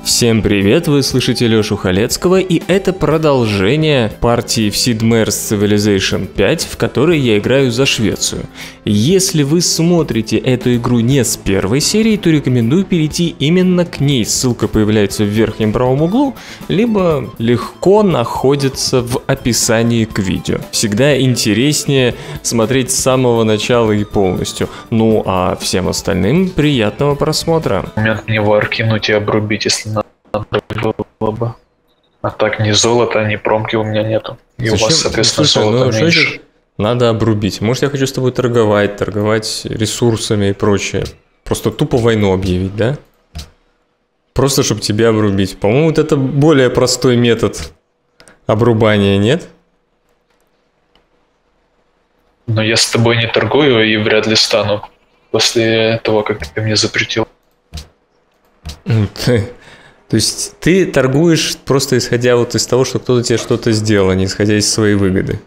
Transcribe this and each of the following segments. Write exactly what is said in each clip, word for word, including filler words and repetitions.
Всем привет, вы слышите Лёшу Халецкого, и это продолжение партии в Sid Meier's Civilization пять, в которой я играю за Швецию. Если вы смотрите эту игру не с первой серии, то рекомендую перейти именно к ней, ссылка появляется в верхнем правом углу, либо легко находится в описании к видео. Всегда интереснее смотреть с самого начала и полностью. Ну а всем остальным приятного просмотра. Момент него аркинуть и обрубить, если надо было бы. А так ни золота, ни промки у меня нету. И Зачем? у вас, соответственно, Ну, слушай, золота ну, меньше. что надо обрубить. Может, я хочу с тобой торговать, торговать ресурсами и прочее. Просто тупо войну объявить, да? Просто, чтобы тебя обрубить. По-моему, вот это более простой метод обрубания, нет? Но я с тобой не торгую и вряд ли стану. После того, как ты мне запретил. То есть ты торгуешь просто исходя вот из того, что кто-то тебе что-то сделал, а не исходя из своей выгоды.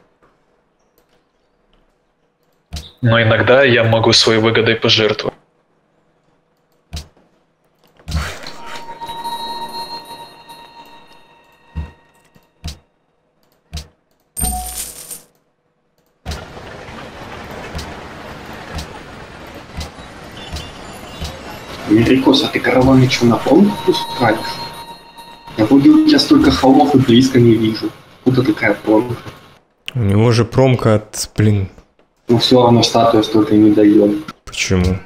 Но иногда я могу своей выгодой пожертвовать. Метрикос, а ты караваны что, на фронт пускаешь? Я вроде у тебя столько холмов и близко не вижу. Откуда такая промка? У него же промка от, блин. Но все равно статуя столько не дает. Почему?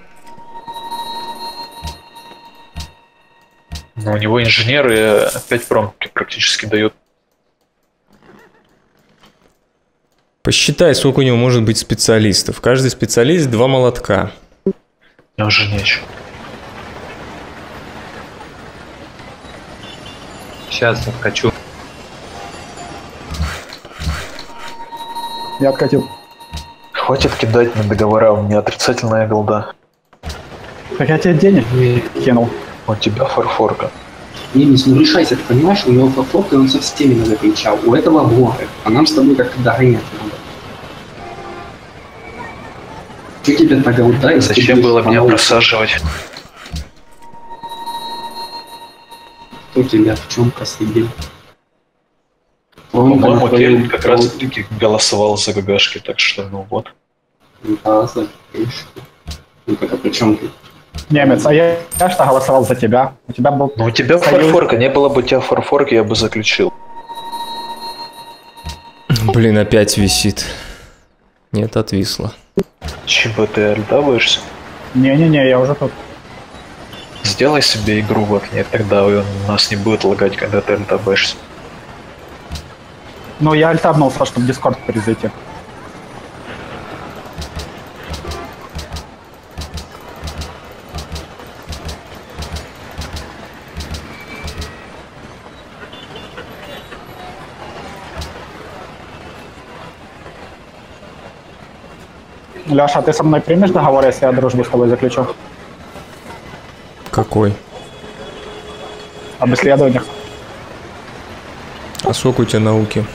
Но у него инженеры опять промки практически дают. Посчитай, сколько у него может быть специалистов. Каждый специалист два молотка. Мне уже нечего. Сейчас откачу. Я откатил. Хватит кидать на договора, у меня отрицательная голда. Так я тебе денег не кинул. У тебя фарфорка. Денис, ну решайся, ты понимаешь, у него фотофотка, и он со всеми надокричал. У этого горы, а нам с тобой как-то догонять надо. Что тебе та голда, если Зачем ты было будешь меня помолчать? просаживать? Кто тебя в чем посадил? По-моему, Кельвин как раз таки голосовал за ГГшки, так что ну вот. Да, за крышку. Ну так, а при чем ты? Немец, а я, я что голосовал за тебя? У тебя был... Ну у тебя Союз. фарфорка, не было бы у тебя фарфорки, я бы заключил. Блин, опять висит. Нет, отвисло. Чего ты альтабаешься? Не-не-не, я уже тут. Сделай себе игру в окне, тогда он нас не будет лагать, когда ты альтабаешься. Ну, я альтабнулся, чтобы Дискорд перезайти. Леша, ты со мной примешь договор, если я дружбу с тобой заключу? Какой? Об исследованиях. А сколько у тебя науки?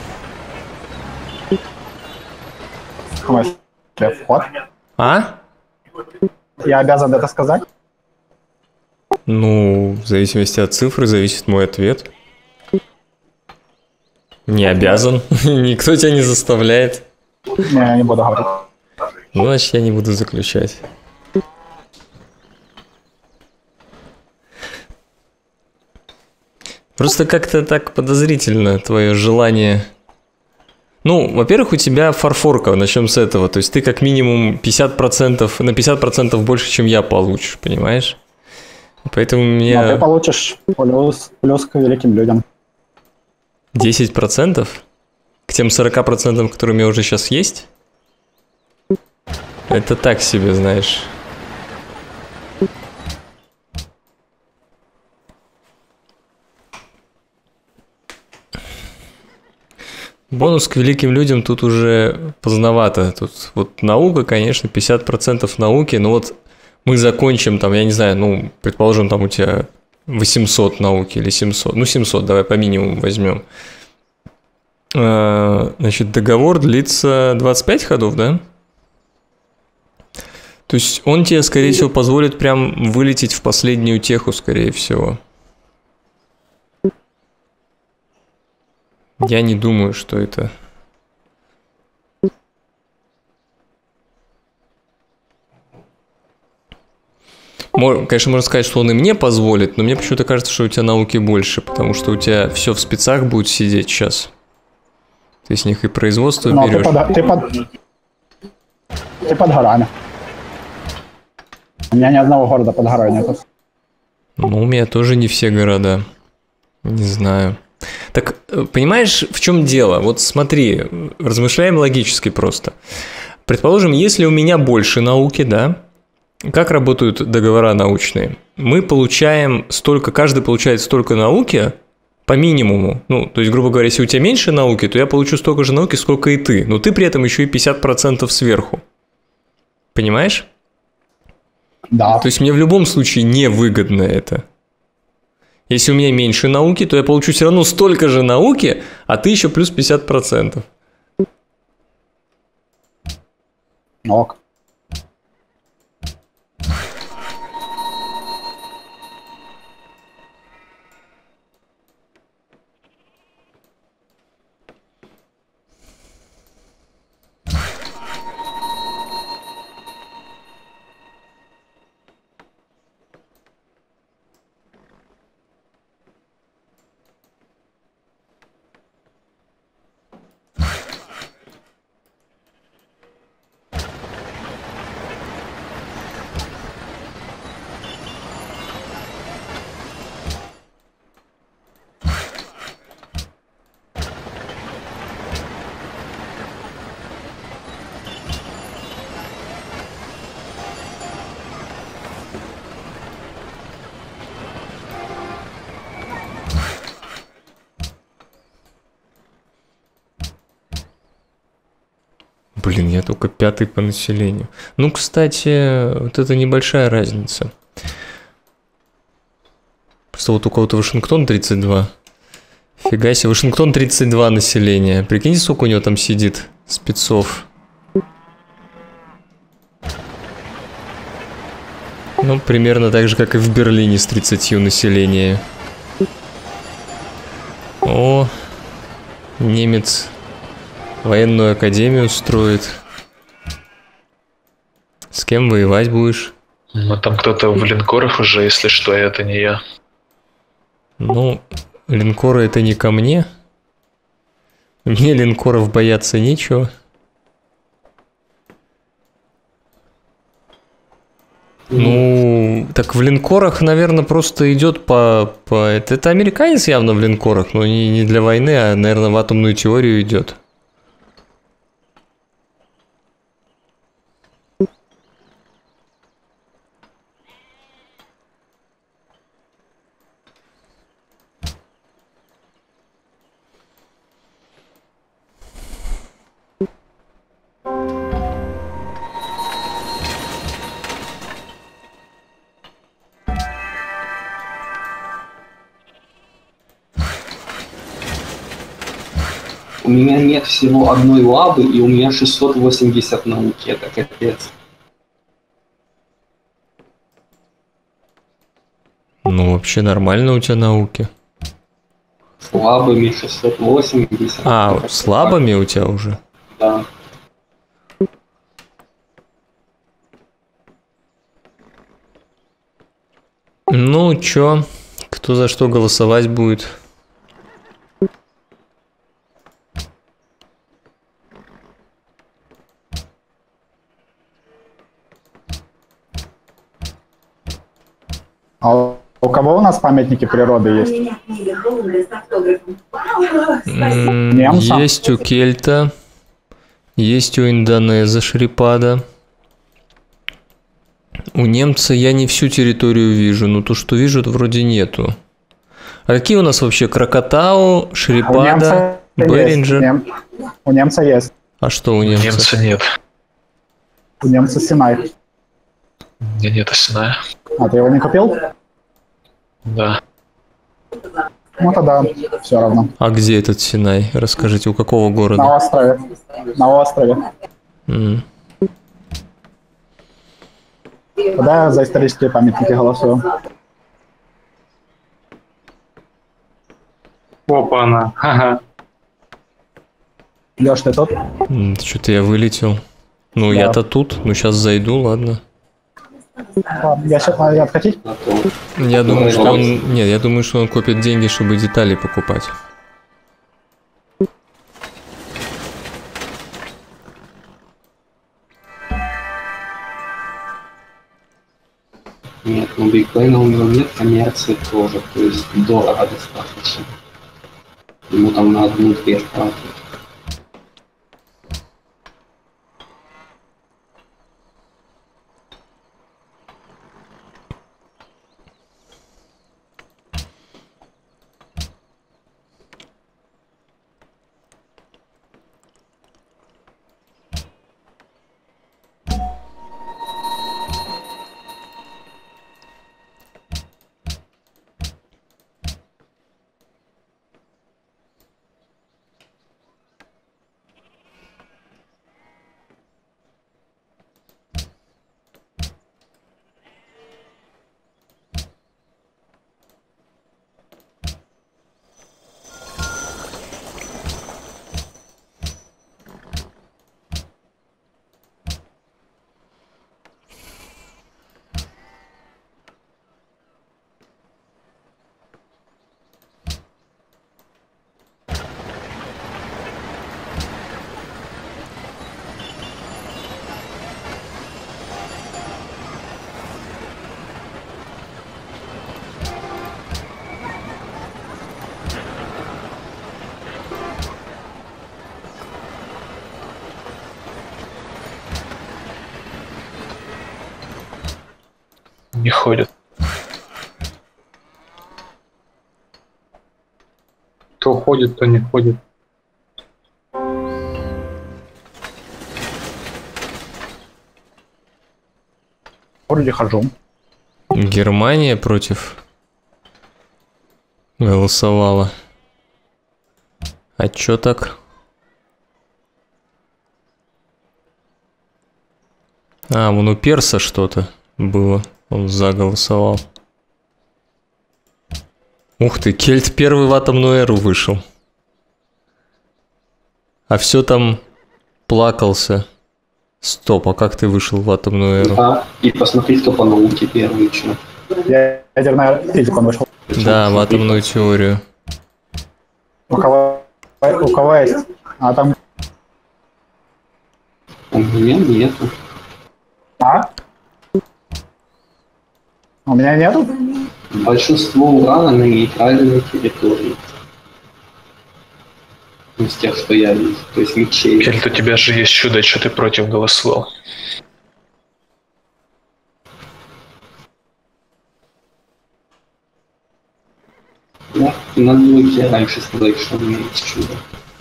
В смысле? Вход? А? Я обязан это сказать? Ну, в зависимости от цифры зависит мой ответ. Не обязан. Никто тебя не заставляет. Не, я не буду говорить. Ну, значит, я не буду заключать. Просто как-то так подозрительно твое желание. Ну, во-первых, у тебя фарфорка, начнем с этого. То есть ты как минимум пятьдесят процентов, на пятьдесят процентов больше, чем я получишь, понимаешь? Поэтому мне... Но ты получишь плюс, плюс к великим людям. десять процентов? К тем сорока процентам, которые у меня уже сейчас есть? Это так себе, знаешь. Бонус к великим людям тут уже поздновато. Тут вот наука, конечно, пятьдесят процентов науки, но вот мы закончим там, я не знаю, ну, предположим, там у тебя восемьсот науки или семьсот, ну, семьсот, давай по минимуму возьмем. Значит, договор длится двадцать пять ходов, да? То есть он тебе, скорее всего, позволит прям вылететь в последнюю теху, скорее всего. Я не думаю, что это... Конечно, можно сказать, что он и мне позволит, но мне почему-то кажется, что у тебя науки больше, потому что у тебя все в спецах будет сидеть сейчас. Ты с них и производство Но берешь. Ты под, ты, под, ты под горами. У меня ни одного города под горой нету. Ну, у меня тоже не все города. Не знаю. Так, понимаешь, в чем дело? Вот смотри, размышляем логически просто. Предположим, если у меня больше науки, да? Как работают договора научные? Мы получаем столько, каждый получает столько науки по минимуму. Ну, то есть, грубо говоря, если у тебя меньше науки, то я получу столько же науки, сколько и ты. Но ты при этом еще и пятьдесят процентов сверху. Понимаешь? Да. То есть мне в любом случае невыгодно это. Если у меня меньше науки, то я получу все равно столько же науки, а ты еще плюс пятьдесят процентов. Ок. Блин, я только пятый по населению. Ну, кстати, вот это небольшая разница. Просто вот у кого-то Вашингтон тридцать два. Фига себе, Вашингтон тридцать два населения. Прикиньте, сколько у него там сидит спецов. Ну, примерно так же, как и в Берлине с тридцатью населения. О, немец военную академию строит. С кем воевать будешь? Ну, там кто-то в линкорах уже, если что, это не я. Ну, линкоры это не ко мне. Мне линкоров бояться нечего. Ну, так в линкорах, наверное, просто идет по... по... Это, это американец явно в линкорах, но не, не для войны, а, наверное, в атомную теорию идет. У меня нет всего одной лабы, и у меня шестьсот восемьдесят науки, это капец. Ну, вообще нормально у тебя науки. С лабами шестьсот восемьдесят. А, с лабами у тебя уже? Да. Ну, чё? Кто за что голосовать будет? А у кого у нас памятники природы есть? М, Немца? Есть у Кельта, есть у Индонеза Шрипада. У немца я не всю территорию вижу, но то, что вижу, то вроде нету. А какие у нас вообще? Крокотау, У Шрипада, немца Беринджер? есть. Нем- У немца есть. А что у немца? Немца нет. У немца Синай. Мне нет Осиная. А ты его не купил? Да. Ну тогда все равно. А где этот Синай? Расскажите, у какого города? На острове. На острове. М. Тогда я за исторические памятники голосую. Опа-на. Ха-ха. Леш, ты тут? Что-то я вылетел. Ну, Да. я-то тут. Ну, сейчас зайду, ладно. Ладно, я сейчас надо откатить. На то. Я думаю, что Давай. он... Нет, я думаю, что он копит деньги, чтобы детали покупать. Нет, ну бигбена у него нет, коммерции тоже, то есть дорого достаточно. Ему там на одну дверь хватит. Не ходят. То ходит, то не ходит. Вроде хожу. Германия против голосовала. А чё так? А, вон у перса что-то было. Он заголосовал. Ух ты, Кельт первый в атомную эру вышел. А все там плакался. Стоп, а как ты вышел в атомную эру? Да, и посмотри, кто по науке первый, что. Я ядерная физика он вышел. Да, в атомную теорию. У кого, у кого есть? А там... У меня нету. А? У меня нету? Большинство урана на нейтральной территории. Из тех, что я вижу. То есть ячейки. Кельт, у тебя же есть чудо, что ты против голосовал. Да, надо было тебе раньше сказать, что у меня есть чудо.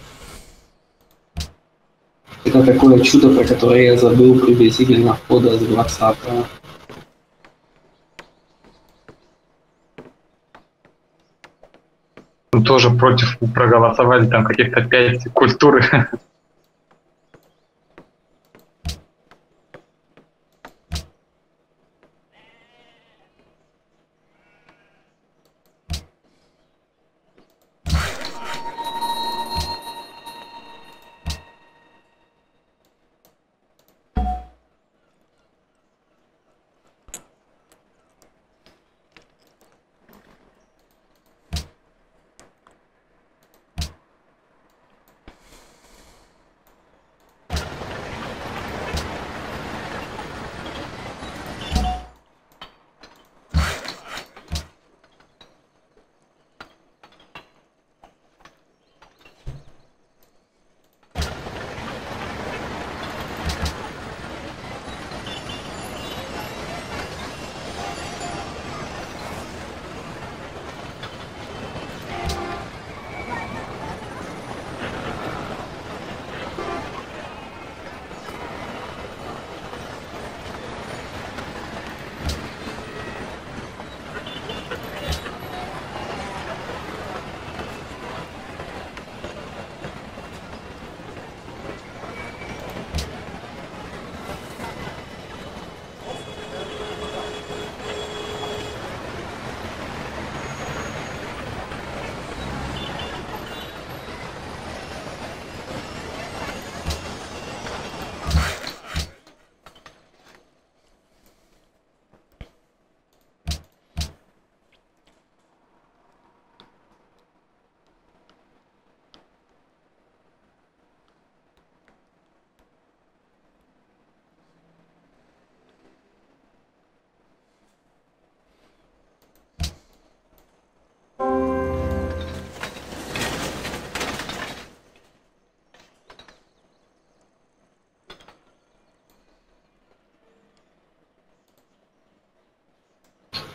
Это такое чудо, про которое я забыл приблизительно входа с двадцатого. Тоже против проголосовали, там каких-то пять культуры.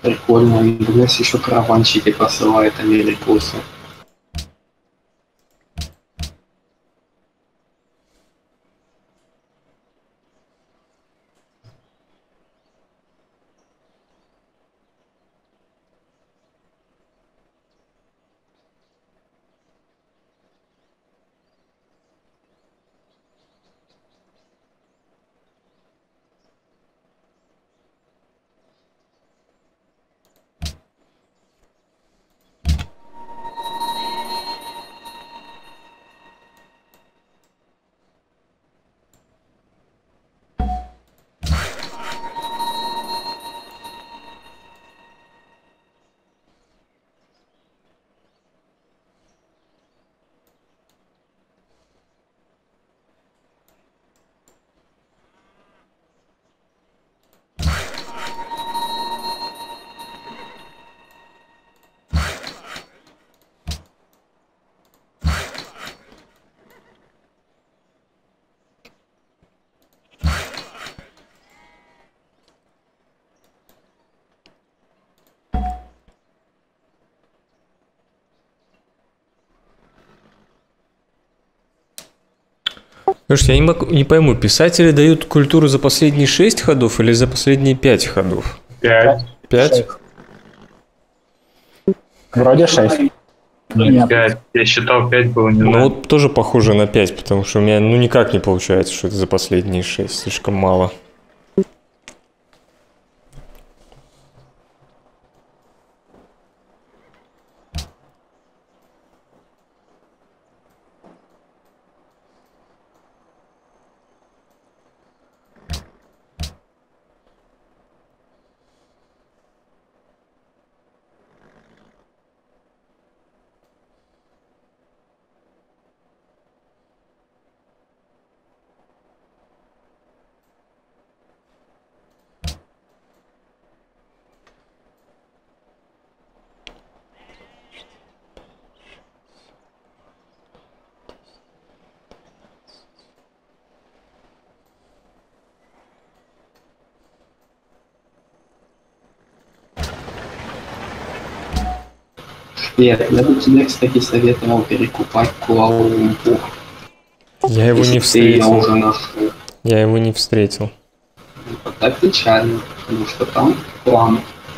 Прикольно, МГС еще караванчики посылает америкосы. Слушайте, я не, могу, не пойму, писатели дают культуру за последние шесть ходов или за последние пять ходов? Пять. Пять? Вроде шесть. Нет. Пять. Я считал, пять было, не Ну знаю. вот тоже похоже на пять, потому что у меня ну никак не получается, что это за последние шесть, слишком мало. Нет, я бы тебе, кстати, советовал перекупать Куала-Лумпур. Я его не Если ты ее встретил. уже нашел. Я его не встретил. Вот так печально, потому что там план.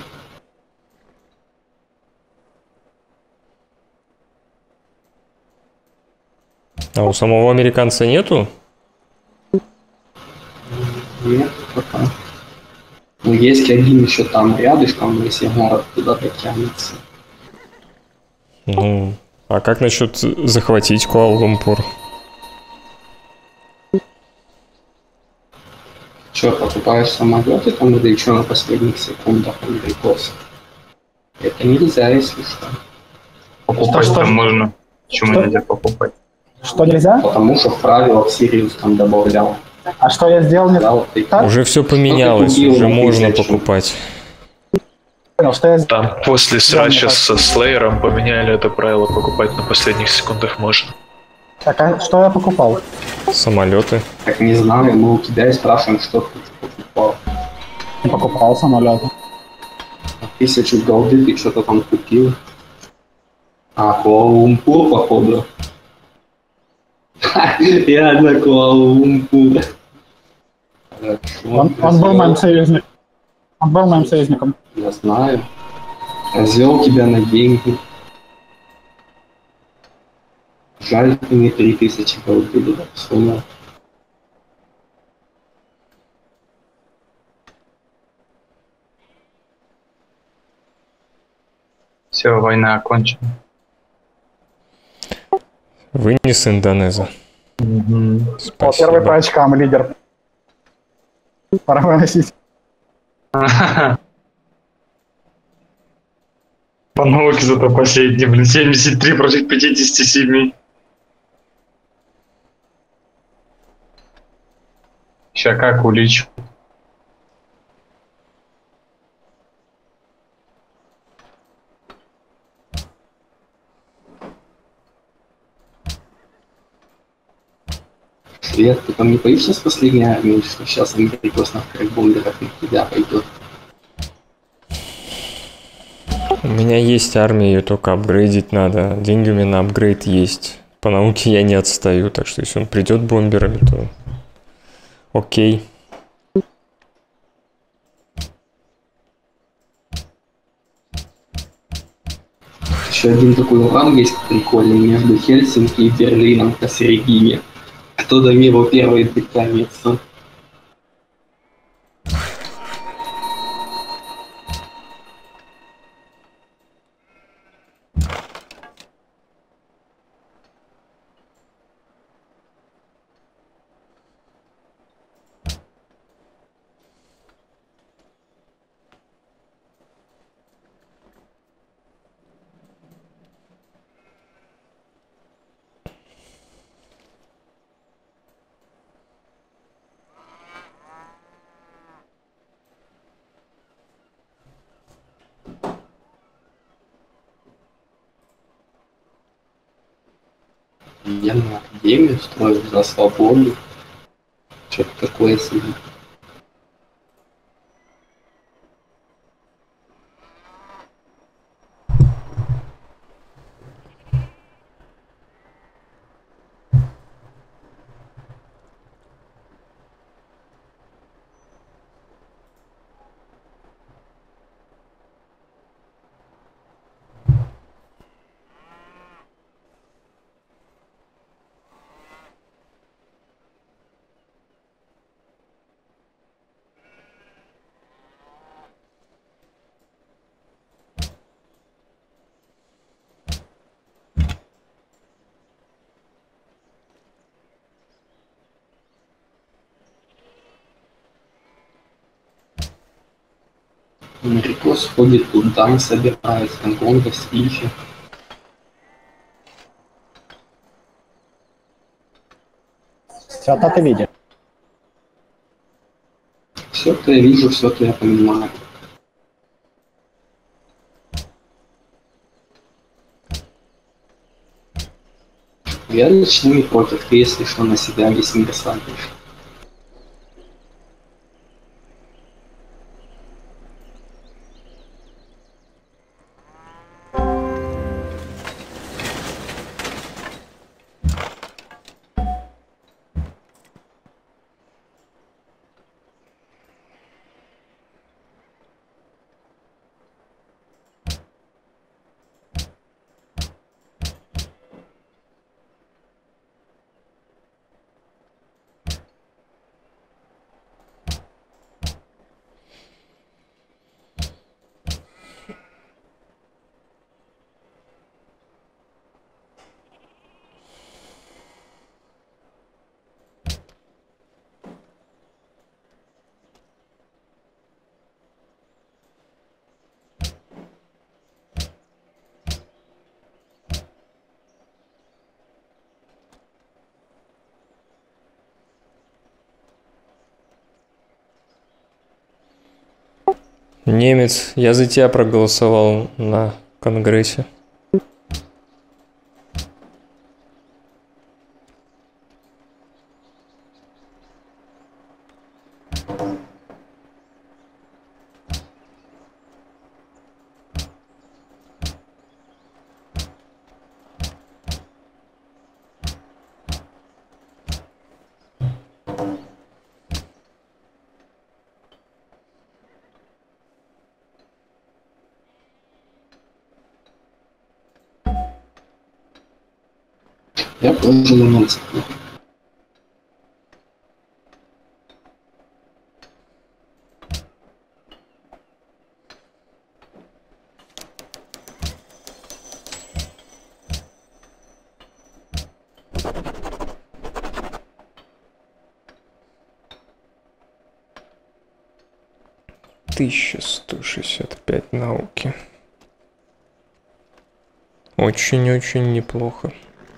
А у самого американца нету? Нет, пока. Но есть один еще там рядышком, если город куда-то тянется. Ну, а как насчет захватить Куала-Лумпур? Че, покупаешь самолеты там или что на последних секундах америкосов? Это нельзя, если что. Покупать Что, что? там можно. Почему Что? нельзя покупать? Что нельзя? Потому что в правилах Сириус там добавлял. А что я сделал не Да, вот ты так? Уже все поменялось, купил уже на можно тысячу? покупать. Понял, что я сделал? Там после срача со Слеером поменяли это правило, покупать на последних секундах можно. Так, а что я покупал? Самолеты. так не знаю, мы у тебя и спрашиваем, что ты покупал. Не покупал самолеты. Тысячу голды ты что-то там купил. А, Куала-Лумпур, походу. Я на Куала-Лумпур. Хорошо. Он, он был моим союзником. Он был моим союзником. Я знаю. Развел тебя на деньги. Жаль, ты мне три тысячи голды сунул. Все, война окончена. Вынес Индонеза. О, Спасибо. первый по очкам, лидер. Пора выносить. По науке зато последний, блин, семьдесят три против пятидесяти семи. Ща как улечу. Свет, ты там не боишься с последней армией, что сейчас америкос на крик бомберов на тебя пойдет? меня есть армия, ее только апгрейдить надо. Деньги у меня на апгрейд есть. По науке я не отстаю, так что если он придет бомберами, то окей. Еще один такой уран есть прикольный между Хельсинки и Берлином посередине. Кто до мира первый дотянется? Я на академию строю за свободу. Что-то такое себе. Америкос ходит туда, собирает Гонконга, Свичи. Все-то ты видишь. Все, что я вижу, все, что я понимаю. Я лично не против, ты, если что, на себя весь мир садишь. Немец, я за тебя проголосовал на Конгрессе. Я тоже на немцев. тысяча сто шестьдесят пять науки. Очень-очень неплохо.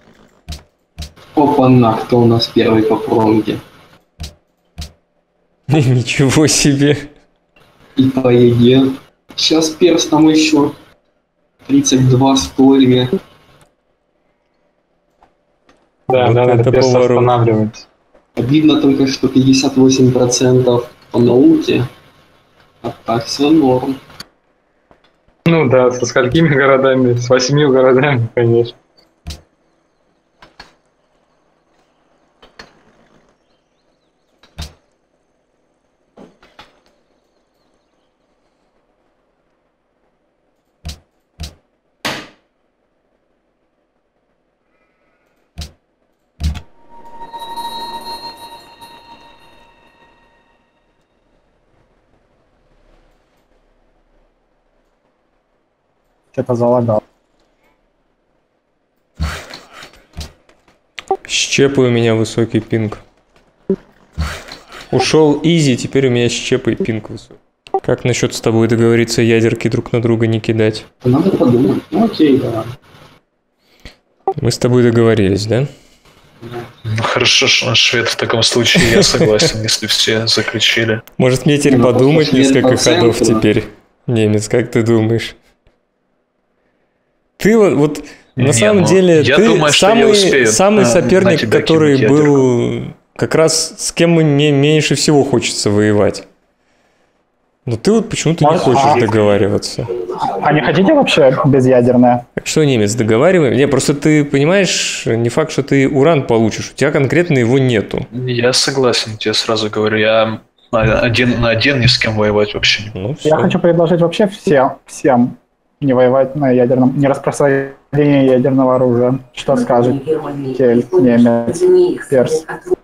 Опа-на, кто у нас первый по промге? Ничего себе. И по еде. Сейчас перстом еще. тридцать два с полами. Да, Вот да, надо это перс поворот. останавливать. Обидно только, что пятьдесят восемь процентов по науке. А так все норм. Ну да, со сколькими городами? С восьмью городами, конечно. Что-то залагал. Щепой у меня высокий пинг. Ушел изи, теперь у меня щепой пинг высокий. Как насчет с тобой договориться ядерки друг на друга не кидать? Надо подумать. Ну окей, да. Мы с тобой договорились, да? Ну хорошо, что швед в таком случае я согласен, если все заключили. Может мне теперь Ну, подумать послушай, несколько по центру. ходов теперь? Немец, как ты думаешь? Ты вот, вот на Не, самом ну, деле, я ты думаю, что я самый, успею, самый а, на соперник, тебя который кинуть был как раз с кем мне меньше всего хочется воевать. Но ты вот почему-то не Может, хочешь а- договариваться. А не хотите вообще безъядерное? Так что, немец, договариваем? Не, просто ты понимаешь, не факт, что ты уран получишь. У тебя конкретно его нету. Я согласен, тебе сразу говорю, я на один на один ни с кем воевать вообще не буду. Ну, все. Я хочу предложить вообще всем, всем не воевать на ядерном, не распространение ядерного оружия. Что скажет Кель, немец, перс?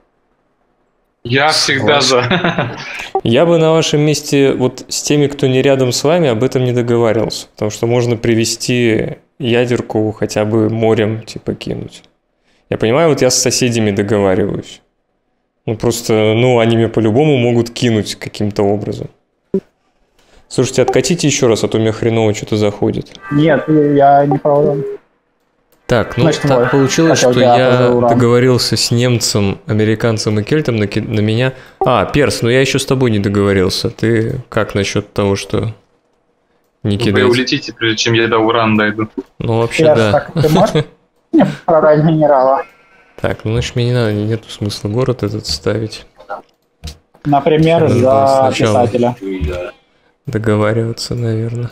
Я всегда за. Я бы на вашем месте вот с теми, кто не рядом с вами, об этом не договаривался. Потому что можно привести ядерку хотя бы морем типа кинуть. Я понимаю, вот я с соседями договариваюсь. Ну просто, ну они меня по-любому могут кинуть каким-то образом. Слушайте, откатите еще раз, а то у меня хреново что-то заходит. Нет, я не про... Так, ну Значит, так мой. получилось, Хотел что я я тоже уран. договорился с немцем, американцем и кельтом на, ки- на меня. А, Перс, ну я еще с тобой не договорился. Ты как насчет того, что не Вы кидать? улетите, прежде чем я до урана дойду. Ну вообще Перс, да. так ты можешь мне продать минерала? Так, ну значит мне не надо, нету смысла город этот ставить. Например, Надо было за сначала. писателя. Договариваться, наверное.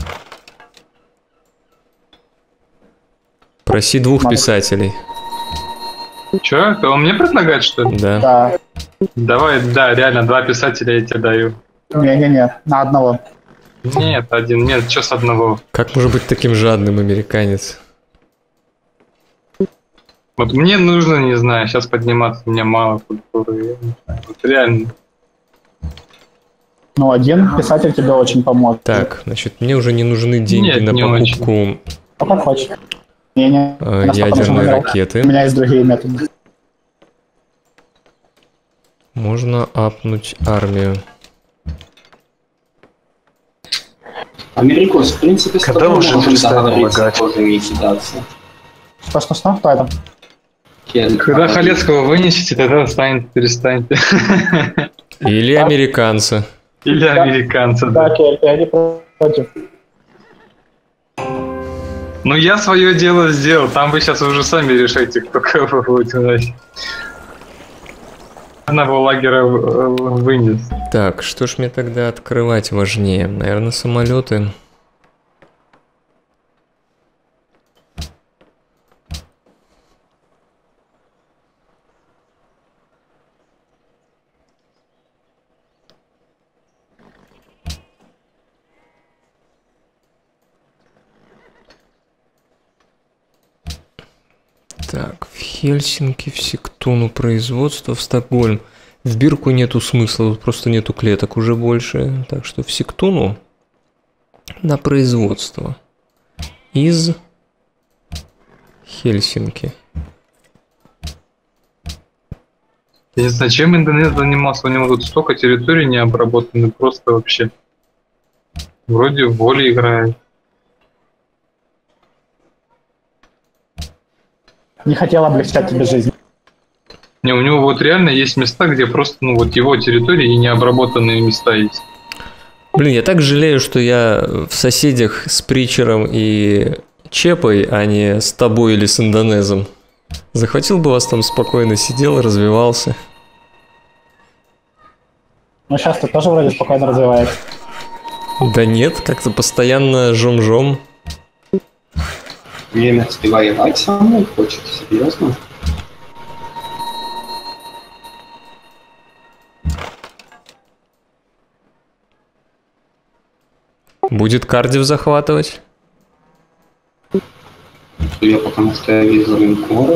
Проси двух Надо. писателей. Че? Он мне предлагает, что ли? Да. Да. Давай, да, реально, два писателя я тебе даю. Не-не-не, на одного. Нет, один, нет, что с одного? Как может быть таким жадным американец? Вот мне нужно, не знаю, сейчас подниматься, у меня мало культуры. Я не знаю, вот реально. Ну, один писатель тебе очень поможет. Так, значит, мне уже не нужны деньги Нет, на не покупку Ну, как хочешь. Не-не, э, у нас пока нужен ядерной минерал. ракеты. У меня есть другие методы. Можно апнуть армию. Америкос, в принципе, с Когда тобой уже можем перестанем договориться, лагать? тоже не кидаться. Что-что-что? Кто это? Кель, Когда а, Халецкого вынесете, тогда станет, перестаньте. Или американцы. Или американцы, Да, да. Кель, я не против. Ну я свое дело сделал, там вы сейчас уже сами решайте, кто кого будет выносить. Одного лагеря э, вынес. Так, что ж мне тогда открывать важнее? Наверное, самолеты. Так, в Хельсинки, в Сиктуну производство, в Стокгольм. В Бирку нету смысла, тут просто нету клеток уже больше. Так что в Сиктуну на производство из Хельсинки. Я не знаю, чем Индонезия занимался, у него тут столько территорий не обработаны, просто вообще. Вроде в воле играет. Не хотел облегчать тебе жизнь. Не, у него вот реально есть места, где просто, ну вот его территории и необработанные места есть. Блин, я так жалею, что я в соседях с Притчером и Чепой, а не с тобой или с Индонезом. Захватил бы вас там спокойно, сидел, развивался. Ну, сейчас ты тоже вроде спокойно развиваешься. Да нет, как-то постоянно жом-жом. Немец, ты воевать со мной хочешь? Серьезно? Будет Кардив захватывать? Я потому что я вижу линкоры.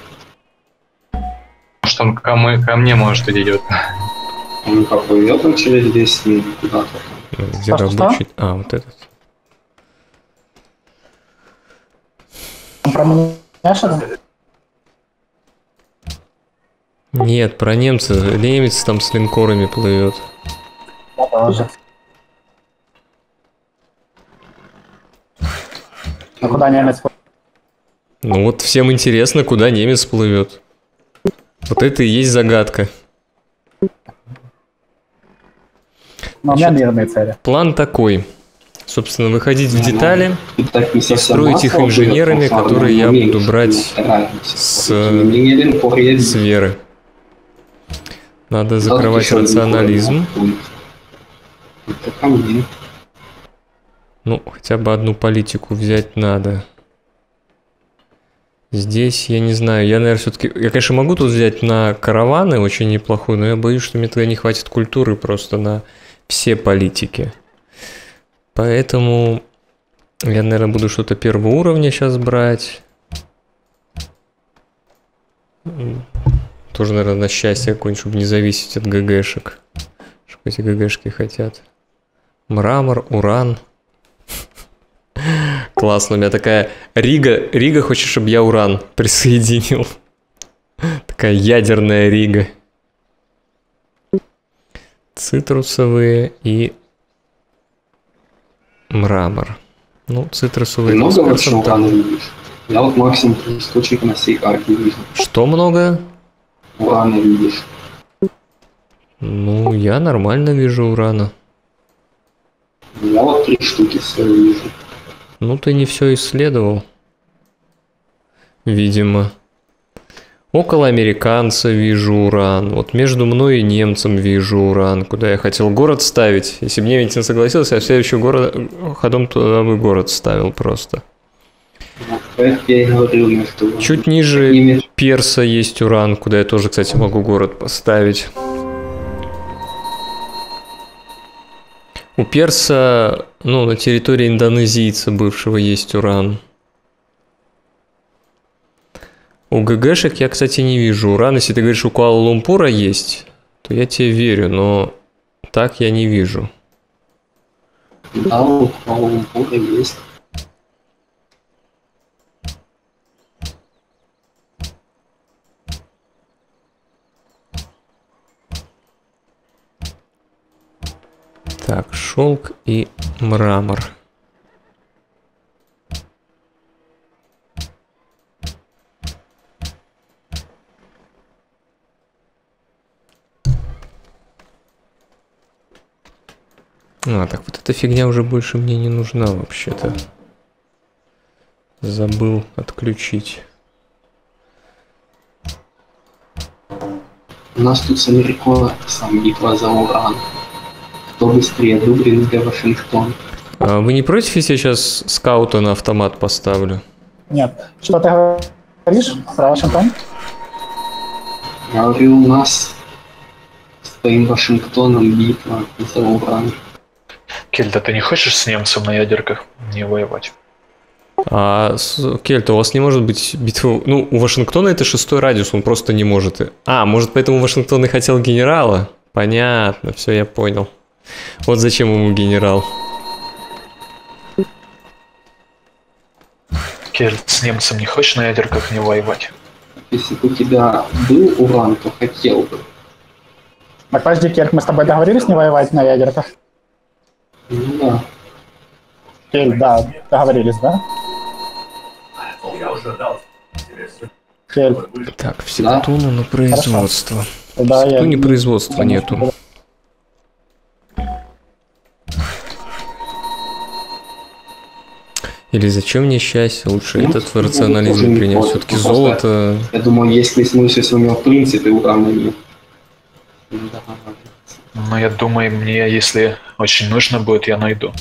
Может он ко, мы- ко мне, может, идет. Он как идет он через десять минут куда-то. Где Что, что? рабочий? А, вот этот. Про меня что-то? Нет, про немца. Немец там с линкорами плывет. Я тоже. А куда немец? Ну вот всем интересно, куда немец плывет. Вот это и есть загадка. Но у меня мирные цели. План такой. Собственно, выходить в детали И так не и совсем строить их масло инженерами, уйдет, но которые я меньше, буду брать не стараемся. с, Мне линкор я с вижу. веры. Надо Вот закрывать еще линкор рационализм. будет. Это ко мне. Ну, хотя бы одну политику взять надо. Здесь, я не знаю, я, наверное, все-таки... Я, конечно, могу тут взять на караваны очень неплохую, но я боюсь, что мне тогда не хватит культуры просто на все политики. Поэтому я, наверное, буду что-то первого уровня сейчас брать. Тоже, наверное, на счастье какое-нибудь, чтобы не зависеть от ГГшек. Что эти ГГшки хотят. Мрамор, уран. Классно, у меня такая... Рига, Рига хочет, чтобы я уран присоединил. Такая ядерная Рига. Цитрусовые и... Мрамор. Ну, цитрусовые... Ты много там с вообще перцем там. урана видишь? Я вот максимум три источника на всей карте вижу. Что много? Урана видишь. Ну, я нормально вижу урана. Я вот три штуки все вижу. Ну, ты не все исследовал. Видимо. Около американца вижу уран. Вот между мной и немцем вижу уран. Куда я хотел город ставить. Если бы немец не согласился, я в следующий город ходом туда бы город ставил просто. Вот, поэтому я и говорил между... Чуть ниже Немец. Перса есть уран, куда я тоже, кстати, могу город поставить. У Перса, ну, на территории индонезийца бывшего есть уран. У ГГшек я, кстати, не вижу уран. Если ты говоришь, у Куала-Лумпура есть, то я тебе верю, но так я не вижу. Да, у Куала-Лумпура есть. Так, шелк и мрамор. А, так вот эта фигня уже больше мне не нужна вообще-то. Забыл отключить. У нас тут с американцем битва за уран. Кто быстрее, Дублин или Вашингтон? А вы не против, если я сейчас скаута на автомат поставлю? Нет. Что ты говоришь про Вашингтон? Я говорю, у нас с твоим Вашингтоном битва за уран. Кельда, ты не хочешь с немцем на ядерках не воевать? А, с- Кельта, у вас не может быть битвы... Ну, у Вашингтона это шестой радиус, он просто не может. А, может, поэтому Вашингтон и хотел генерала? Понятно, все, я понял. Вот зачем ему генерал. Кельд, с немцем не хочешь на ядерках не воевать? Если бы у тебя был уран, то хотел бы. Так, подожди, Кельт, мы с тобой договорились не воевать на ядерках? Ну да. Кельт, да, договорились, да? Кельт, Так, всегда туну на производство. да, я... Ну, не производства нету. Или зачем мне счастье? Лучше Ну, этот в ну, рационализм тоже не принять. против. Все-таки Просто- золото. Я думаю, есть ли смысл, если у него в принципе урана нет. Да. Но я думаю, мне, если очень нужно будет, я найду.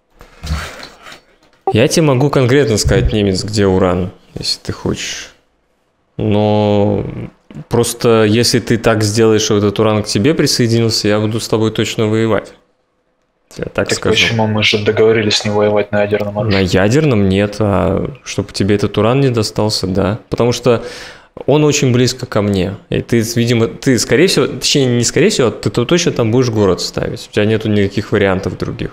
Я тебе могу конкретно сказать, немец, где уран, если ты хочешь. Но просто если ты так сделаешь, что этот уран к тебе присоединился, я буду с тобой точно воевать. Я так, Так скажу. почему мы же договорились не воевать на ядерном оружии? На ядерном нет, а чтобы тебе этот уран не достался, да. Потому что он очень близко ко мне. И ты, видимо, ты, скорее всего, точнее, не скорее всего, ты то точно там будешь город ставить. У тебя нету никаких вариантов других.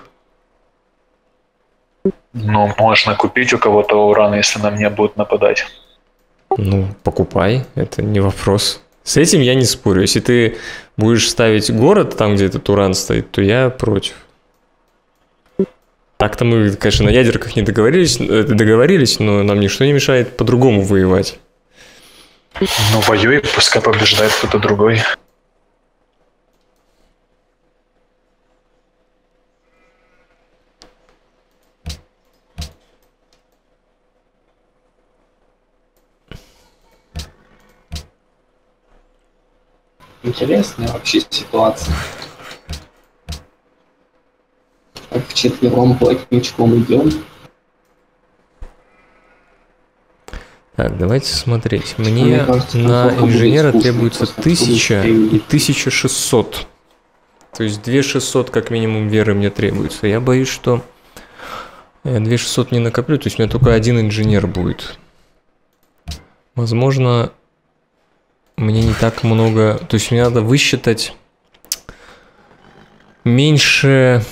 Ну, можно купить у кого-то уран, если на меня будут нападать. Ну, покупай, это не вопрос. С этим я не спорю. Если ты будешь ставить город там, где этот уран стоит, то я против. Так-то мы, конечно, на ядерках не договорились, договорились, но нам ничто не мешает по-другому воевать. Ну, воюй, пускай побеждает кто-то другой. Интересная вообще ситуация. Так вчетвером плотничком идем. Так, давайте смотреть. Мне, Мне кажется, на плохо будет инженера скучно, требуется просто тысяча будет и тысяча шестьсот. То есть две тысячи шестьсот как минимум веры мне требуется. Я боюсь, что я две тысячи шестьсот не накоплю, то есть у меня только один инженер будет. Возможно, мне не так много... То есть мне надо высчитать меньше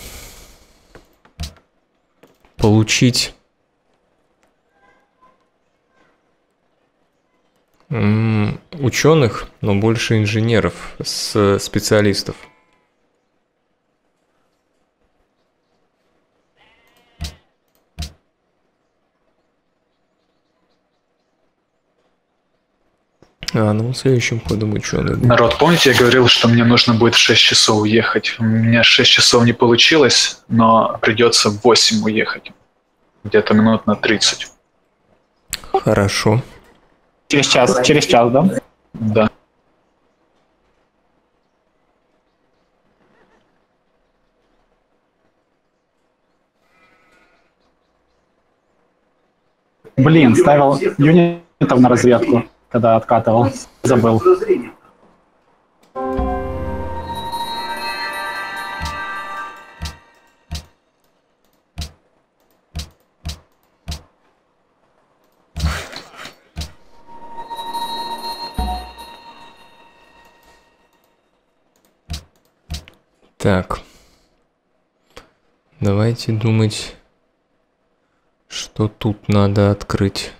получить... ученых, но больше инженеров, с специалистов. А, ну следующим ходом ученый. Народ, помните, я говорил, что мне нужно будет в шесть часов уехать? У меня шесть часов не получилось, но придется в восемь уехать. Где-то минут на тридцать. Хорошо. Через час, через час, да? Да. Блин, ставил юнитов на разведку, когда откатывал. Забыл. Так. Давайте думать, что тут надо открыть.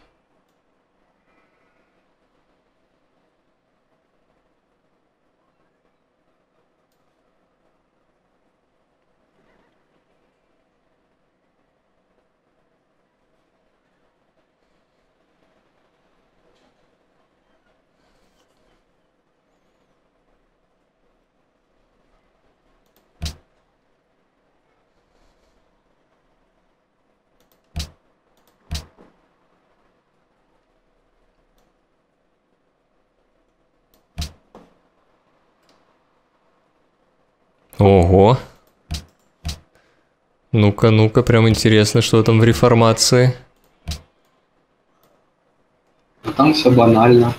Ого. Ну-ка, ну-ка, прям интересно, что там в реформации. А там все банально.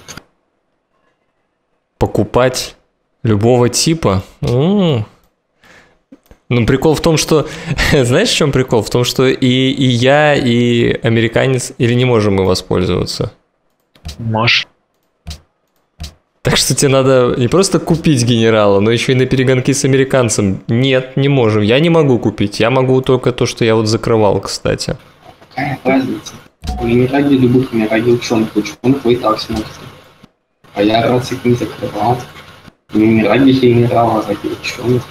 Покупать любого типа. М-м. Ну, прикол в том, что... Знаешь, в чем прикол? В том, что и, и я, и американец, или не можем мы воспользоваться? Можешь. Так что тебе надо не просто купить генерала, но еще и на перегонки с американцем. Нет, не можем. Я не могу купить. Я могу только то, что я вот закрывал, кстати. Какая разница? Вы не ради любых, не ради ученых. Ученых вы и так смотрите. А я раз их не закрывал. Не ради генерала, а ради ученых.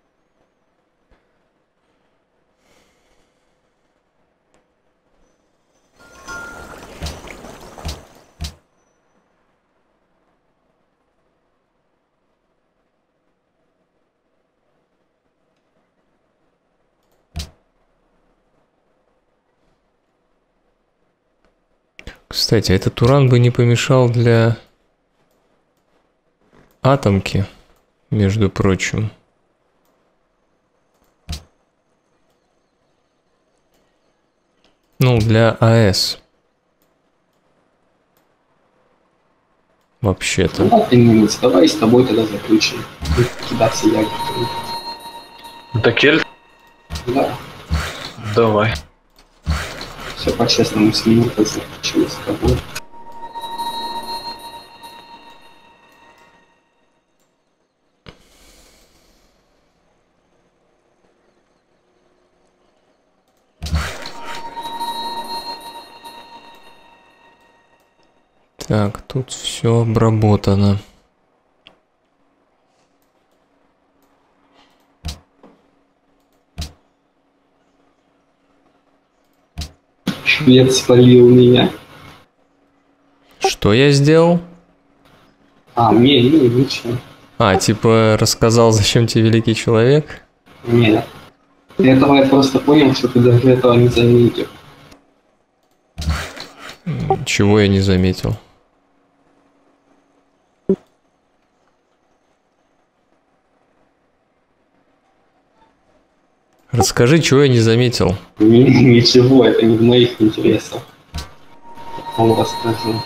Кстати, этот уран бы не помешал для атомки, между прочим. Ну, для АЭС. Вообще-то. Ну, ты немец, давай с тобой тогда заключим. Кидаться ядерками. Да, Кель, Да, давай. все по-честному с минутой заключилось с тобой. Так, тут все обработано. Швед спалил меня. Что я сделал? А, мне, не, ничего. А, типа рассказал, зачем тебе великий человек? Нет. Этого я просто понял, что ты даже этого не заметил. Чего я не заметил? Расскажи, чего я не заметил. Ни- Ничего, это не в моих интересах. Он расскажу.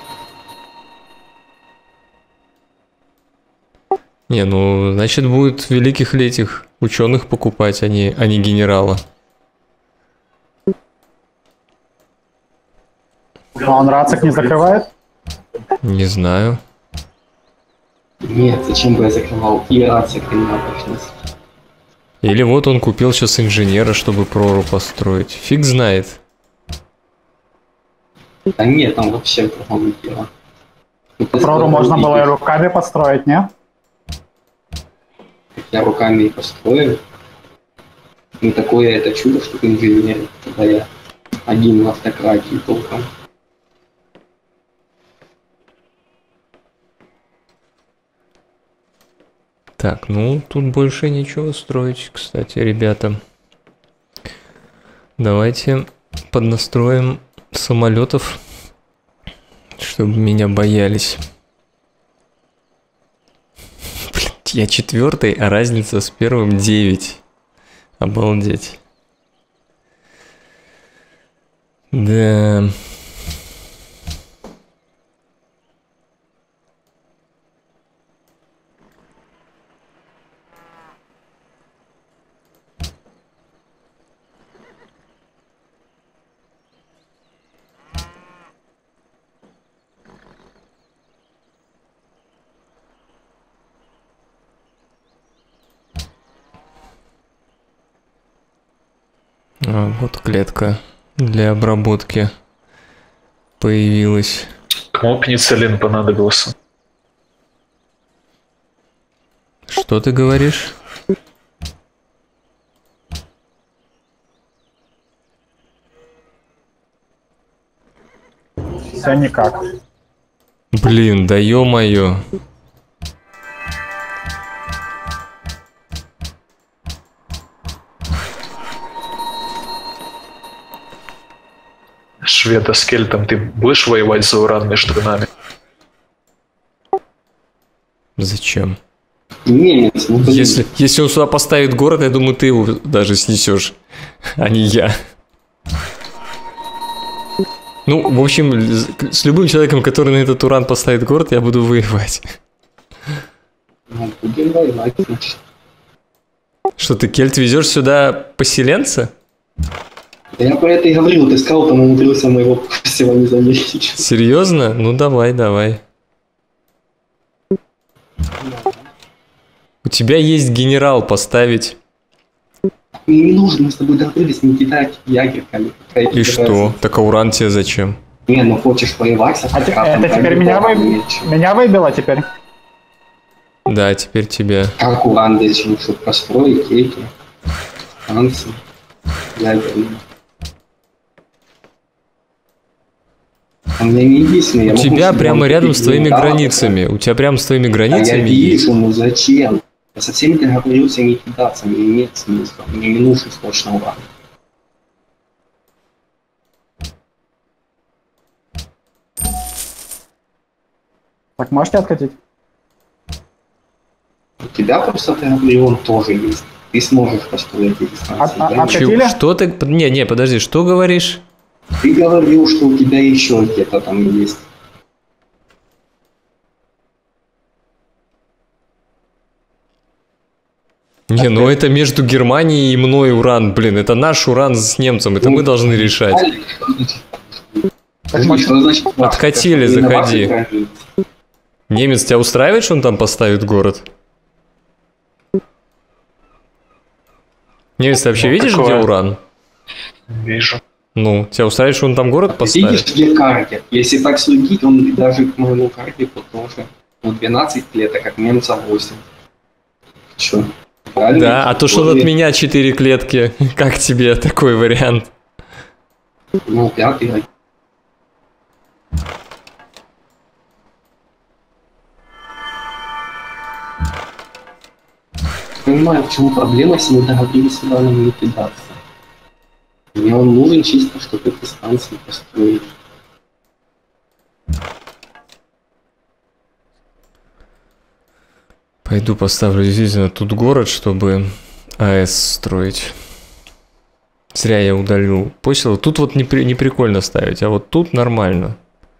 Не, ну, значит, будет великих ли этих ученых покупать, а не, а не генерала. А он рацик не закрывает? Не знаю. Нет, зачем бы я закрывал и рация криминальность? Или вот он купил сейчас инженера, чтобы прору построить. Фиг знает. Да нет, там вообще в другом дело. Ну, ты Прору сказал, можно было и видишь, руками построить, не? как я руками и построю. Не такое это чудо, что ты инженер, когда я один в автократии толком. Так, ну, тут больше ничего строить, кстати, ребята. Давайте поднастроим самолетов, чтобы меня боялись. Блин, я четвертый, а разница с первым девять. Обалдеть. Да. А, вот клетка для обработки появилась. Кому пенициллин понадобился? Что ты говоришь? Все никак. Блин, да ё-моё. Шведа с Кельтом, ты будешь воевать за уран между нами? Зачем? Немец, ну блин. Если, если он сюда поставит город, я думаю, ты его даже снесешь, а не я. Ну, в общем, с любым человеком, который на этот уран поставит город, я буду воевать. Ну, будем воевать, значит. Что, ты, Кельт, везешь сюда поселенца? Да я про это и говорил, ты сказал, там умудрился моего всего не заметить. Серьезно? Ну, давай, давай. У тебя есть генерал поставить. Мне не нужно, мы с тобой договорились не кидать ягерками. И что? Так а уран тебе зачем? Не, ну хочешь воевать, А те- это теперь меня, вы... меня выбило теперь? Да, теперь тебя. Как уран зачем, чтобы построить эти станции ядерные. У меня не единственное, я У могу тебя себе прямо купить рядом с твоими генератор. границами. У тебя прямо с твоими А я границами есть. вижу, ну зачем? Я со всеми договорился не кидаться, мне нет смысла. Мне не нужен срочно уран. Так можете откатить? У тебя просто он тоже есть. Ты сможешь построить эти станции. А- а- Я а не- Чё- Откатили? Что ты... Не, не, подожди, что говоришь? Ты говорил, что у тебя еще где-то там есть. Не, ну это между Германией и мной уран, блин, это наш уран с немцем, это мы должны решать. Что значит? Откатили, заходи. Немец тебя устраивает, что он там поставит город? Немец, ты вообще Ну, видишь, такое. где уран? Вижу. Ну, тебя устраивает, что он там город поставит? Видишь, где карте? Если так судить, он даже к моему картику тоже. Ну, двенадцать лет, а как немца восемь. Чё? Правильно? Да, а то, что он от меня четыре клетки, как тебе такой вариант? Ну, пятый. Понимаю, в чем проблема, если мы договорились с Иваном не кидаться. Мне он нужен чисто, чтобы эти станции построить. Пойду поставлю действительно тут город, чтобы АЭС строить. Зря я удалил посел. Тут вот не, при, не прикольно ставить, а вот тут нормально.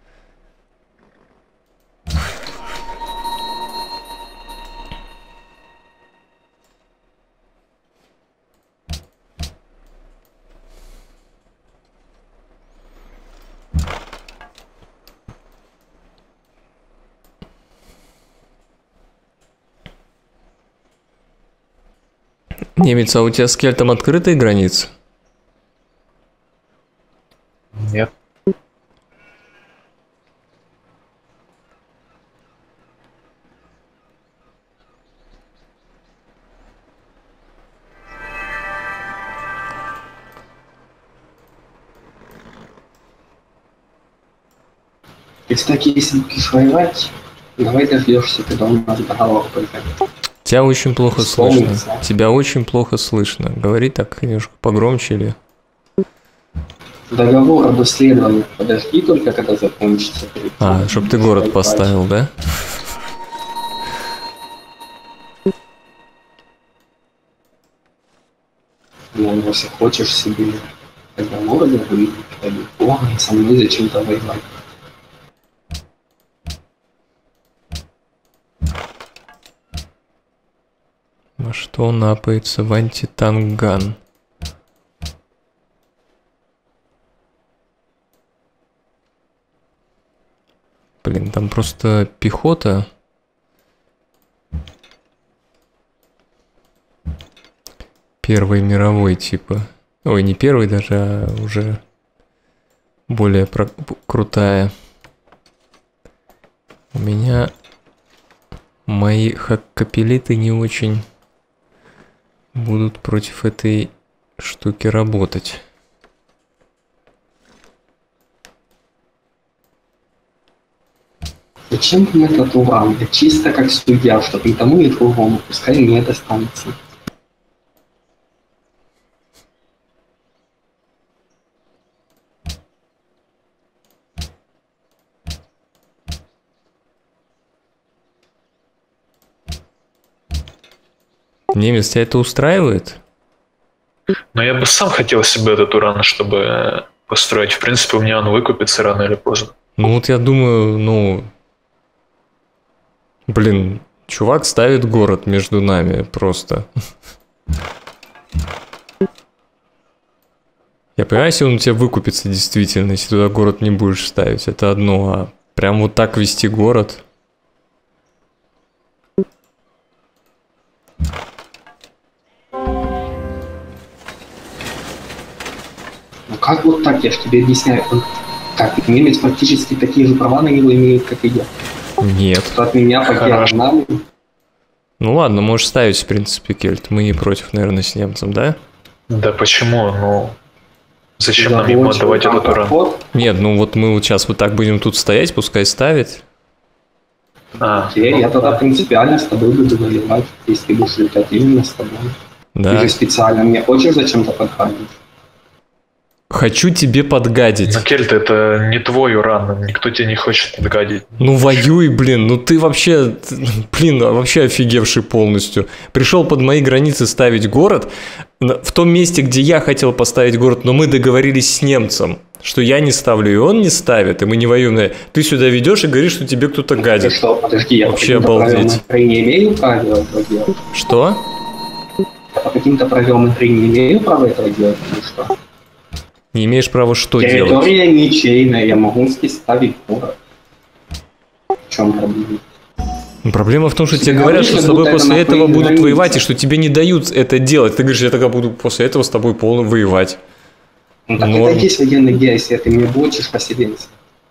Немец, а у тебя с Кельтом открытые границы? Нет. И, кстати, если будешь воевать, давай дождешься, когда у нас договор пойдет. Тебя очень плохо Вспомнится. слышно. Тебя очень плохо слышно. Говори так немножко погромче или... Договор об исследовании подожди только, когда закончится. перед А, тем, чтобы ты как город воевать. поставил, да? Ну, если хочешь себе договор договорить, то со мной зачем-то воевать. На что напается в антитанган? Блин, там просто пехота. Первой мировой типа. Ой, не первой даже, а уже более про- крутая. У меня мои хаккапелиты не очень будут против этой штуки работать. Зачем им этот уран? Это чисто как судья, чтобы и тому, и другому. Пускай не достанется. Немец, тебя это устраивает? Но я бы сам хотел себе этот уран, чтобы построить. В принципе, у меня он выкупится рано или поздно. Ну вот я думаю, ну... Блин, чувак ставит город между нами просто. Я понимаю, если он у тебя выкупится действительно, если туда город не будешь ставить, это одно, а прям вот так вести город... Ну как вот так, я же тебе объясняю. Он, как немец практически такие же права на него имеет, как и я. Нет. Что от меня по Хорошо. диагонали. Ну ладно, можешь ставить, в принципе, Кельт. Мы не против, наверное, с немцем, да? Да почему? Ну, зачем нам Забыл, ему что отдавать там этот уран? проход. Нет, ну вот мы вот сейчас вот так будем тут стоять, пускай ставит. А, Окей, я тогда принципиально с тобой буду воевать, если будешь летать именно с тобой. Ты Да. же специально мне хочешь зачем-то подходить? Хочу тебе подгадить. но Кельт, это не твой уран, никто тебе не хочет подгадить. Ну воюй, блин, ну ты вообще, ты, блин, вообще офигевший полностью. Пришел под мои границы ставить город, на- в том месте, где я хотел поставить город, но мы договорились с немцем. Что я не ставлю, и он не ставит, и мы не воюем. Ты сюда ведешь и говоришь, что тебе кто-то гадит. Ты что, подожди, я Вообще по каким-то правилам обалдеть. игры не имею права этого делать? Что? Я по каким-то правилам игры не имею права этого делать, потому что Не имеешь права что делать? территория ничейная, я могу здесь ставить город. В чем проблема? Ну, проблема в том, что тебе Я говорят, говорю, что с как тобой будто после это этого нахуй будут граница. воевать, и что тебе не дают это делать. Ты говоришь, я тогда буду после этого с тобой полно воевать. Ну так Норм. это и есть военный гей, если ты мне блочишь поселенцев.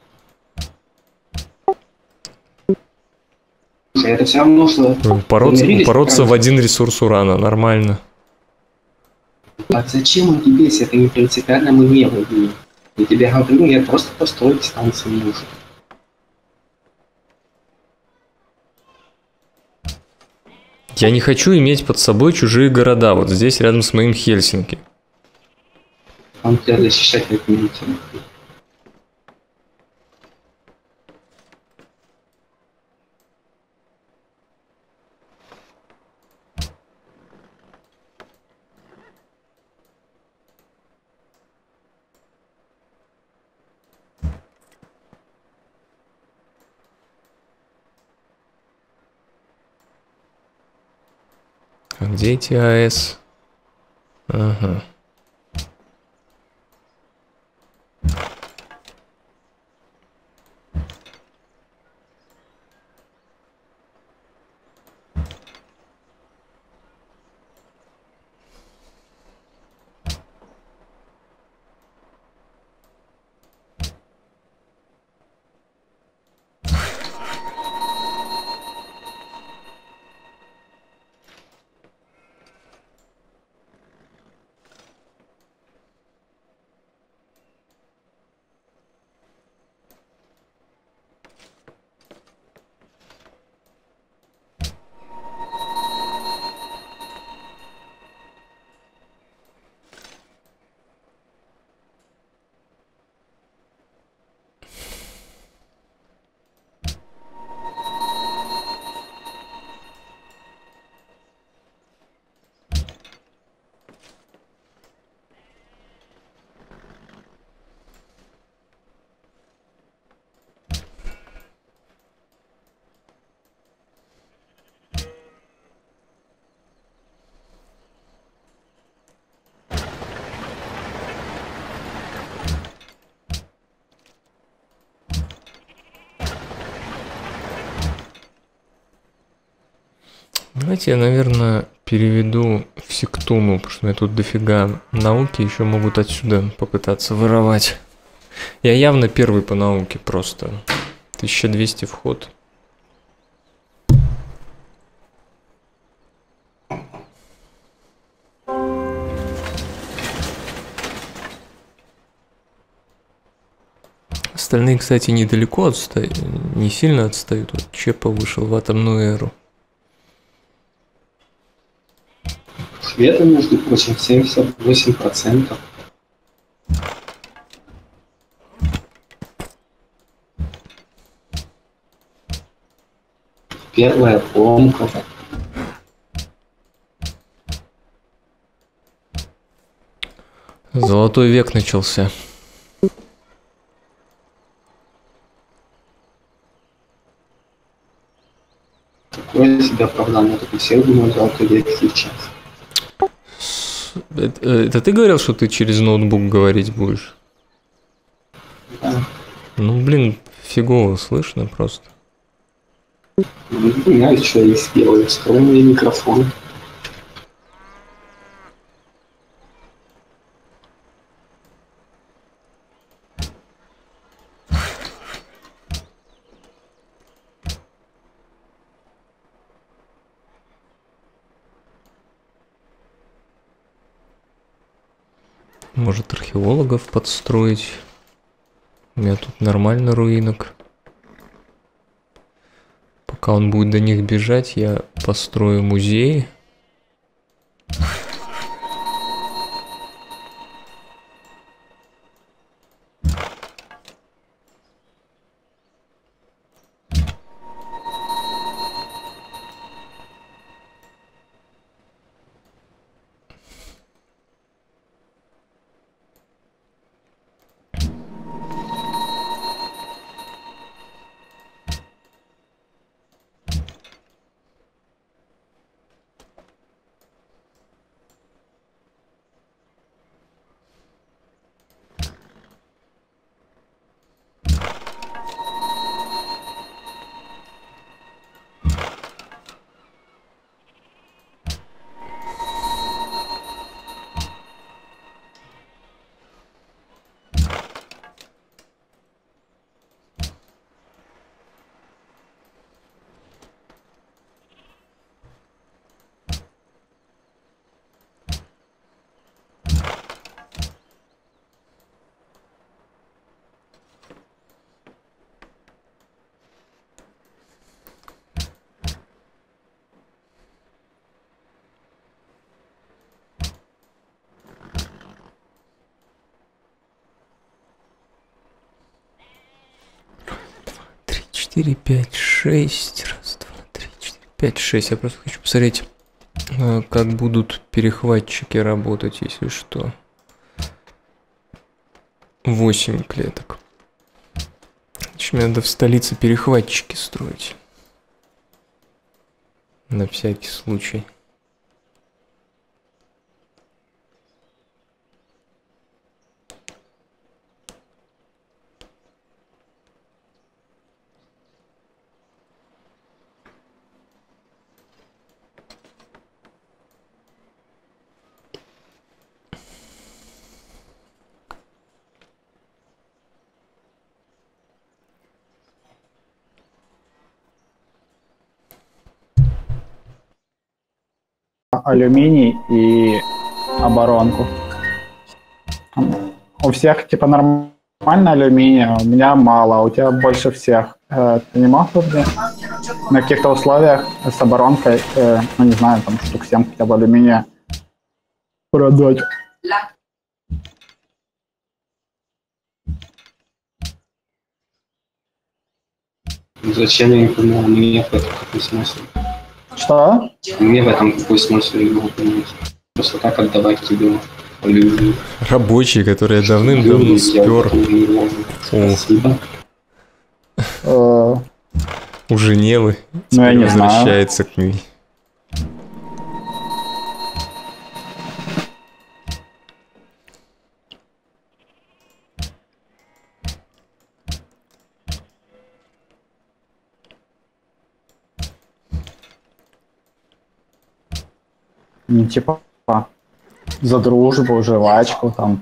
Слушай, это все равно, что... Упороться, Помирились, упороться в правильно? один ресурс урана, нормально. А зачем он тебе, если это не принципиально, мы не воюем? Я тебе говорю, я просто построить станцию нужно. Я не хочу иметь под собой чужие города, вот здесь рядом с моим Хельсинки. Он тебя защищать от меня. А где эти АЭС? Ага. Давайте я, наверное, переведу в Сектуну, потому что у меня тут дофига науки, еще могут отсюда попытаться воровать. Я явно первый по науке просто. тысяча двести вход. Остальные, кстати, недалеко отстают, не сильно отстают. Вот Чепа вышел в атомную эру. Света, между прочим, семьдесят восемь процентов. Первая помка. Золотой век начался. Такое себе оправдание, только все думают, золотой век сейчас. Это, это ты говорил, что ты через ноутбук говорить будешь? Да. Ну, блин, фигово слышно просто. Не знаю, что я сделаю. Вскрой мне микрофон. Может, археологов подстроить? У меня тут нормально руинок. Пока он будет до них бежать, я построю музей. четыре, пять, шесть. Раз, два, три, четыре, пять, шесть. Я просто хочу посмотреть, как будут перехватчики работать, если что. восемь клеток. Значит, мне надо в столице перехватчики строить. На всякий случай. Алюминий и оборонку. У всех типа нормально алюминия, у меня мало, а у тебя больше всех. Э, ты не мог бы мне на каких-то условиях с оборонкой, э, ну не знаю, там штук семь хотя бы алюминия продать? Зачем я не понял? Мне в этом какой смысл? Что? Мне в этом какой смысл, я не могу понять. Просто так отдавать тебе люди. Рабочий, который давным-давно спер. Спасибо. Э, У Женевы. Ну, я Теперь не знаю. возвращается к ней. ну, типа за дружбу, жвачку там.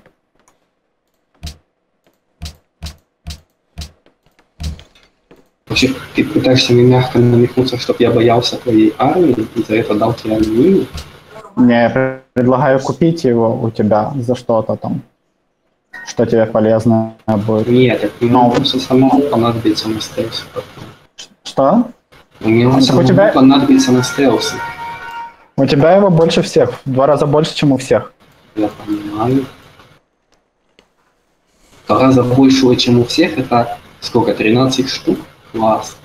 Вообще, ты пытаешься мне мягко намекнуться, чтобы я боялся твоей армии, и за это дал тебе алюминий? Не, я предлагаю купить его у тебя за что-то там, что тебе полезно будет. Нет, это мне Ну. просто самому понадобится на стелсе. Что? Мне он Так у самому тебя- понадобится на стелсе. У тебя его больше всех, в два раза больше, чем у всех. Я понимаю. В два раза больше, чем у всех, это сколько, тринадцать штук? Класс.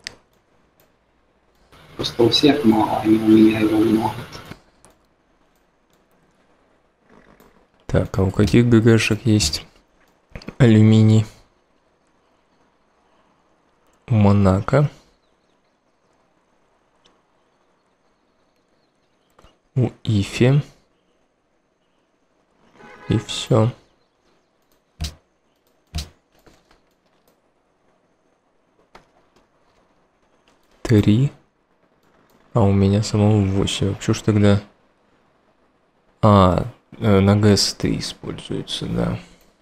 Просто у всех мало, а не у меня его много. Так, а у каких ГГшек есть алюминий? У Монако. У Ифи. И все. Три. А у меня самого восемь. Вообще ж тогда... А, э, на ГЭС три используется, да.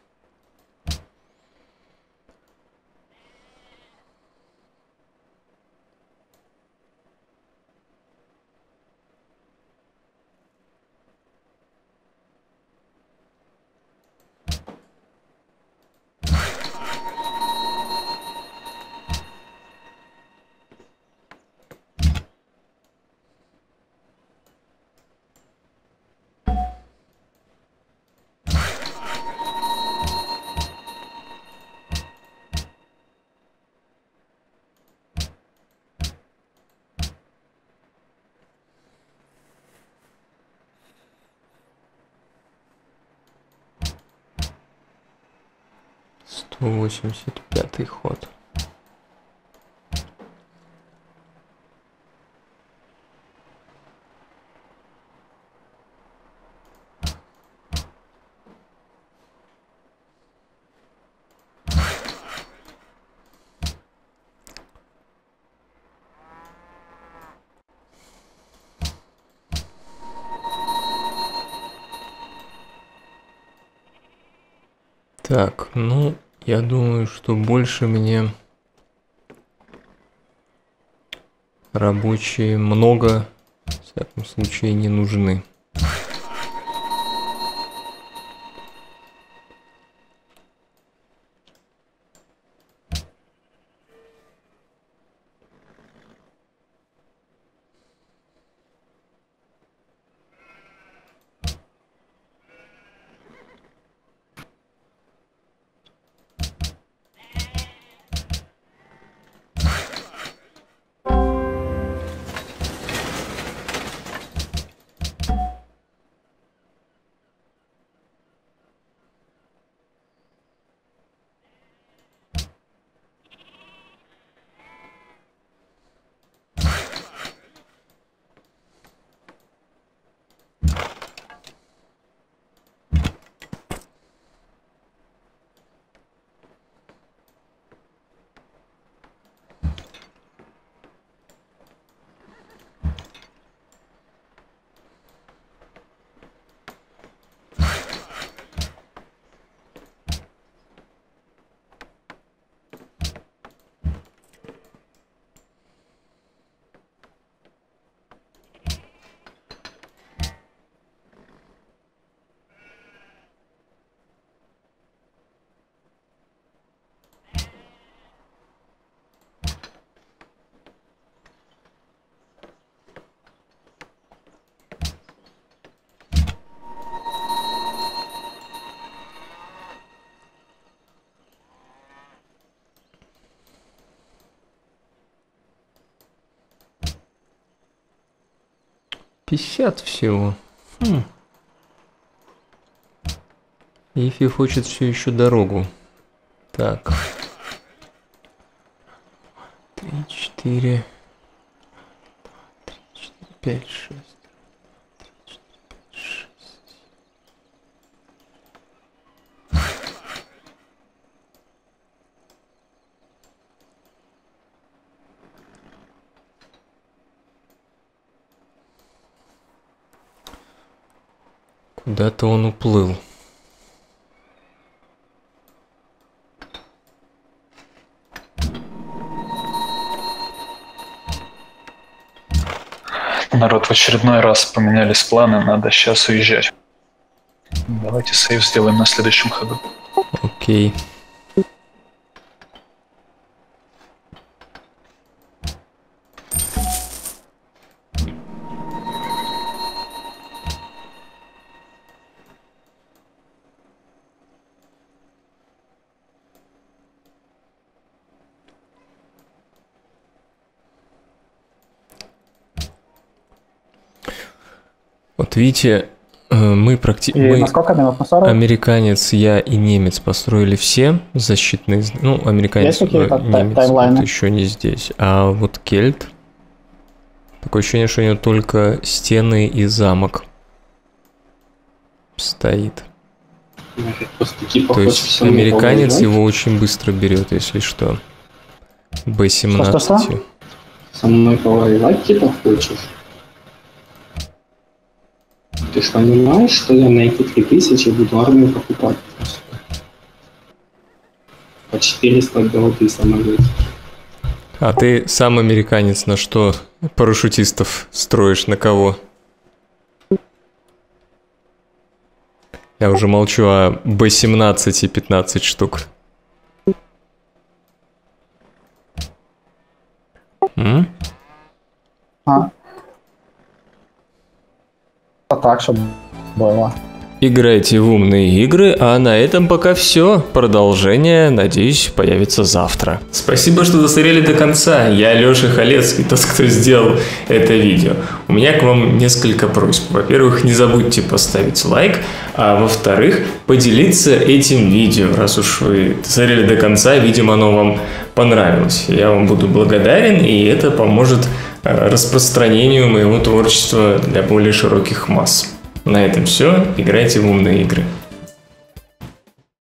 сто восемьдесят пятый ход. Так, ну, я думаю, что больше мне рабочие много, в всяком случае, не нужны. пятьдесят всего. Хм. Ифи хочет все еще дорогу. Так. Три, четыре. Три, четыре, пять, шесть. Три, четыре, пять, шесть. Куда-то он уплыл. Народ, в очередной раз поменялись планы, надо сейчас уезжать. Давайте сейв сделаем на следующем ходу. Окей. Вот видите, мы практически... И на сколько минут? На сорок? Американец, я и немец построили все защитные... Ну, американец, Есть какие-то немец таймлайны? вот еще не здесь. А вот Кельт... Такое ощущение, что у него только стены и замок стоит. То есть американец его очень быстро берет, если что. бэ семнадцать. Что, что, что? Со мной повоевать типа хочешь? Ты же понимаешь, что я на эти три тысячи буду армию покупать? По четыреста голды самолетов. А ты сам американец на что парашютистов строишь? На кого? Я уже молчу о бэ семнадцать и пятнадцать штук. М? А? А так, чтобы было. Играйте в умные игры, а на этом пока все. Продолжение, надеюсь, появится завтра. Спасибо, что досмотрели до конца. Я Лёша Халецкий, тот, кто сделал это видео. У меня к вам несколько просьб. Во-первых, не забудьте поставить лайк, а во-вторых, поделиться этим видео. Раз уж вы досмотрели до конца, видимо, оно вам понравилось. Я вам буду благодарен, и это поможет распространению моего творчества для более широких масс. На этом все. Играйте в умные игры.